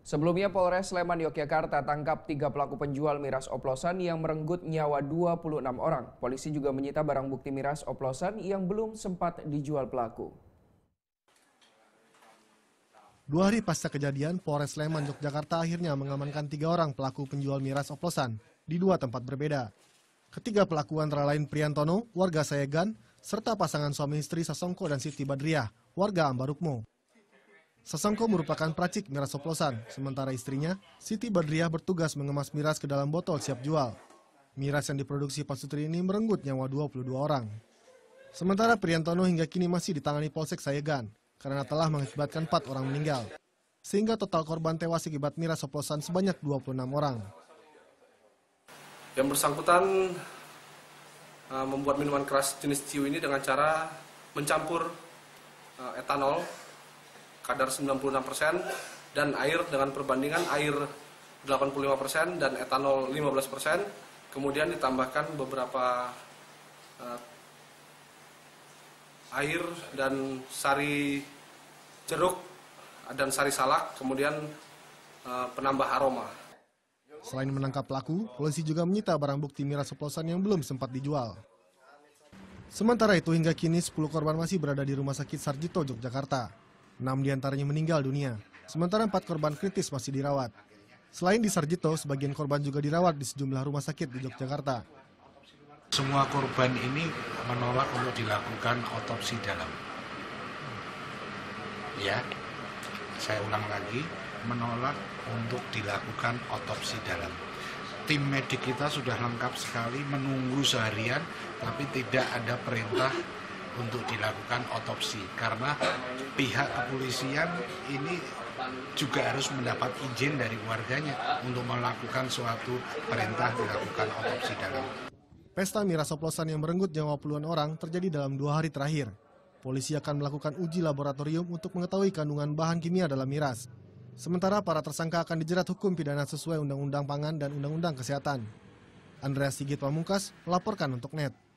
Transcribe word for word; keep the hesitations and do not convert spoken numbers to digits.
Sebelumnya Polres Sleman Yogyakarta tangkap tiga pelaku penjual miras oplosan yang merenggut nyawa dua puluh enam orang. Polisi juga menyita barang bukti miras oplosan yang belum sempat dijual pelaku. Dua hari pasca kejadian, Polres Sleman Yogyakarta akhirnya mengamankan tiga orang pelaku penjual miras oplosan di dua tempat berbeda. Ketiga pelaku antara lain Priantono, warga Sayegan, serta pasangan suami istri Sasongko dan Siti Badriah, warga Ambarukmo. Sasongko merupakan peracik miras oplosan, sementara istrinya, Siti Badriah, bertugas mengemas miras ke dalam botol siap jual. Miras yang diproduksi Pak Sutri ini merenggut nyawa dua puluh dua orang. Sementara Priantono hingga kini masih ditangani Polsek Sayegan, karena telah mengakibatkan empat orang meninggal. Sehingga total korban tewas akibat miras oplosan sebanyak dua puluh enam orang. Yang bersangkutan uh, membuat minuman keras jenis ciu ini dengan cara mencampur uh, etanol kadar sembilan puluh enam persen dan air dengan perbandingan air delapan puluh lima persen dan etanol lima belas persen, kemudian ditambahkan beberapa uh, air dan sari jeruk dan sari salak, kemudian uh, penambah aroma. Selain menangkap pelaku, polisi juga menyita barang bukti miras oplosan yang belum sempat dijual. Sementara itu hingga kini sepuluh korban masih berada di Rumah Sakit Sarjito, Yogyakarta. Enam diantaranya meninggal dunia, sementara empat korban kritis masih dirawat. Selain di Sarjito, sebagian korban juga dirawat di sejumlah rumah sakit di Yogyakarta. Semua korban ini menolak untuk dilakukan otopsi dalam. Ya, saya ulang lagi, menolak untuk dilakukan otopsi dalam. Tim medik kita sudah lengkap sekali, menunggu seharian, tapi tidak ada perintah untuk dilakukan otopsi karena pihak kepolisian ini juga harus mendapat izin dari warganya untuk melakukan suatu perintah dilakukan otopsi dalam. Pesta miras oplosan yang merenggut nyawa puluhan orang terjadi dalam dua hari terakhir. Polisi akan melakukan uji laboratorium untuk mengetahui kandungan bahan kimia dalam miras. Sementara para tersangka akan dijerat hukum pidana sesuai Undang-Undang Pangan dan Undang-Undang Kesehatan. Andreas Sigit Pamungkas melaporkan untuk N E T.